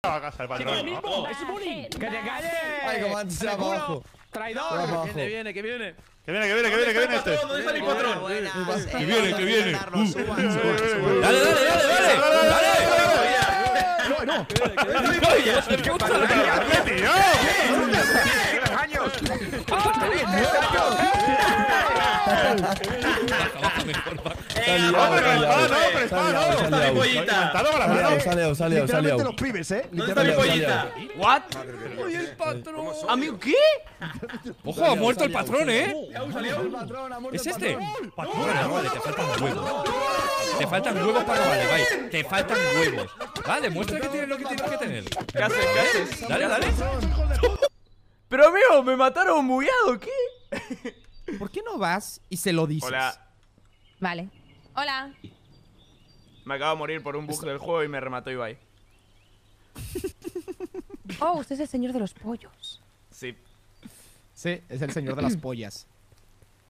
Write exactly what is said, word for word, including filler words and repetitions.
a casa el patrón, ¿no? ¡Es bullying! ¡Que te calles! Ay, como antes se abajo. ¡Traidor! Que viene, que viene. Que viene, que viene, que viene, que viene este. ¿Dónde está mi patrón? Que viene, que viene. ¡Dale, dale, dale, dale! ¡Dale! ¡No, no! ¡Qué tío! ¡Hombre, con espada no, con espada no! ¿Dónde está mi pollita? Levantado con la Salió, mano. salió, salió, Literalmente salió. los pibes, ¿eh? ¿Dónde está mi pollita? ¿What? ¡Uy, el patrón! ¿Amigo qué? Ojo, ha muerto el patrón, ¿eh? ¿Es este? Vale, vale, te faltan huevos. Te faltan huevos para vale, vale. Te faltan huevos. Vale, muestra que tienes lo que tienes que tener. ¿Qué haces? ¿Qué haces? Dale, dale. Pero amigo, me mataron bugueado, ¿qué? ¿Por qué no vas y se lo dices? Hola, Vale. Hola. me acabo de morir por un bug del juego y me remató Ibai. Oh, usted es el señor de los pollos. Sí. Sí, es el señor de las pollas.